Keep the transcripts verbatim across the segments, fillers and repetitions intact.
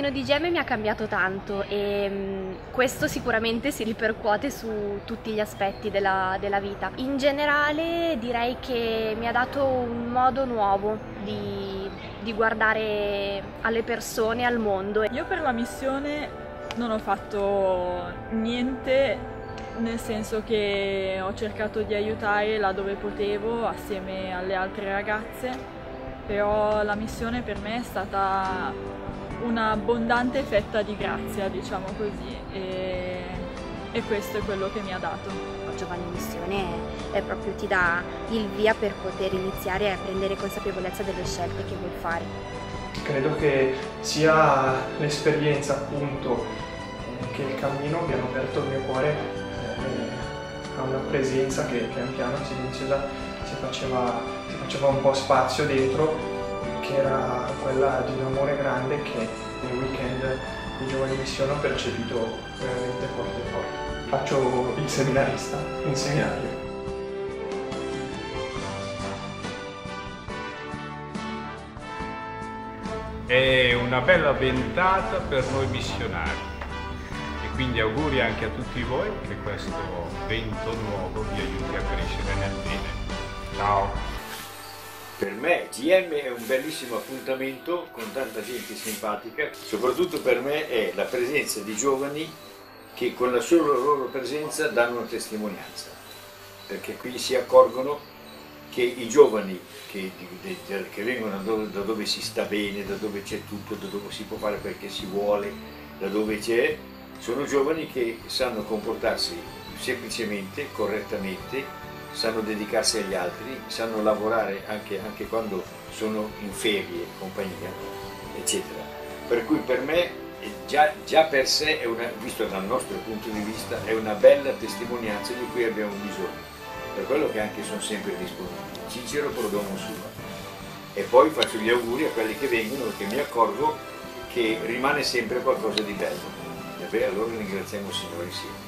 cammino di G M mi ha cambiato tanto e mh, questo sicuramente si ripercuote su tutti gli aspetti della, della vita. In generale direi che mi ha dato un modo nuovo di, di guardare alle persone, al mondo. Io per la missione non ho fatto niente, nel senso che ho cercato di aiutare là dove potevo assieme alle altre ragazze, però la missione per me è stata un'abbondante fetta di grazia, diciamo così, e, e questo è quello che mi ha dato. Giovani in Missione è proprio ti dà il via per poter iniziare a prendere consapevolezza delle scelte che vuoi fare. Credo che sia l'esperienza appunto che il cammino abbiano aperto il mio cuore eh, a una presenza che pian piano silenziosa si faceva, si faceva un po' spazio dentro, che era quella di un amore grande che nei weekend di Giovani in Missione ho percepito veramente forte forte. Faccio il seminarista in seminario. È una bella ventata per noi missionari e quindi auguri anche a tutti voi che questo vento nuovo vi aiuti a crescere nel bene. Ciao! Per me G M è un bellissimo appuntamento con tanta gente simpatica, soprattutto per me è la presenza di giovani che con la sola loro presenza danno una testimonianza, perché qui si accorgono che i giovani che, che vengono da dove, da dove si sta bene, da dove c'è tutto, da dove si può fare perché si vuole, da dove c'è, sono giovani che sanno comportarsi semplicemente, correttamente, sanno dedicarsi agli altri, sanno lavorare anche, anche quando sono in ferie, compagnia, eccetera. Per cui per me già, già per sé, è una, visto dal nostro punto di vista, è una bella testimonianza di cui abbiamo bisogno. Per quello che anche sono sempre disponibili. Cicero pro domo sua. E poi faccio gli auguri a quelli che vengono, perché mi accorgo che rimane sempre qualcosa di bello. E beh, allora ringraziamo il Signore insieme.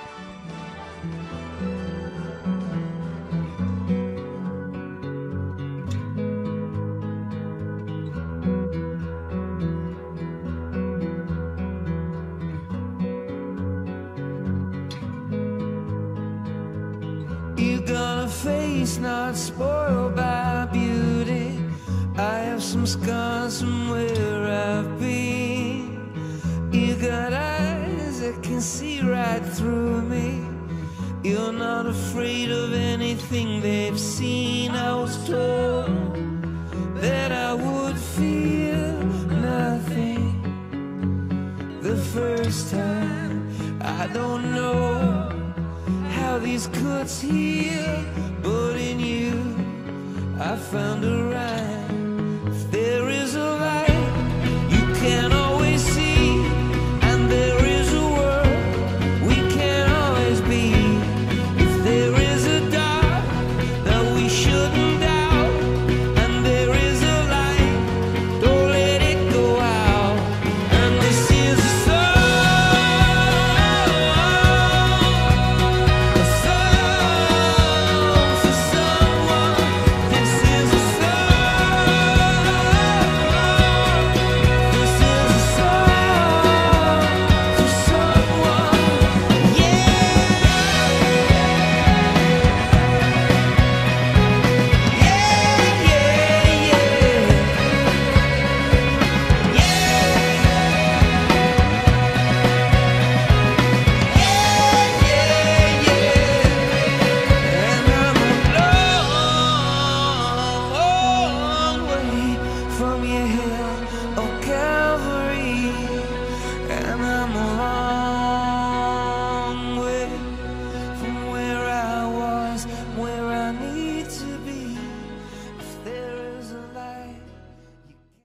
You got a face not spoiled by beauty. I have some scars from where I've been. You got eyes that can see right through me. You're not afraid of anything they've seen. I was told that I would feel nothing the first time. I don't know how these cuts heal, but in you I found a rhyme.